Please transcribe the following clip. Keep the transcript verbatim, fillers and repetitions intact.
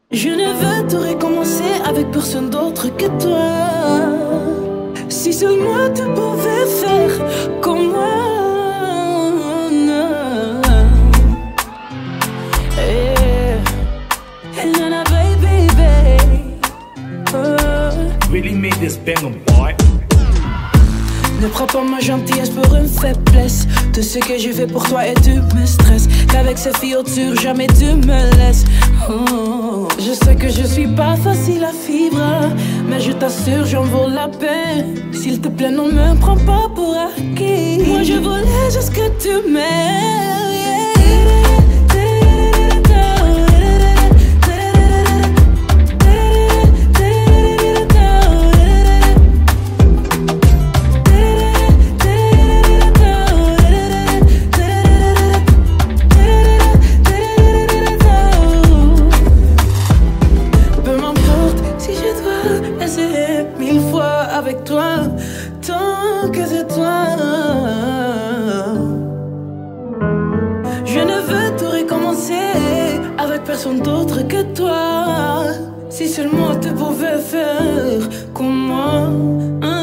Je ne veux tout recommencer avec personne d'autre que toi. Si seulement tu pouvais faire comme moi. Yeah. Nana, baby, baby. Oh. Really made this banger, boy. Ne prends pas ma gentillesse pour une faiblesse. Tout ce que j'ai fait pour toi et tu me stresses. Qu'avec ces filles au-dessus, jamais tu me laisses. Oh. Je sais que je suis pas facile à vivre, mais je t'assure, j'en vaux la peine. S'il te plaît, ne me prends pas pour acquis. Moi je voulais juste que tu m'aimes. Mille fois avec toi, tant que c'est toi. Je ne veux tout recommencer avec personne d'autre que toi. Si seulement tu pouvais faire comme moi.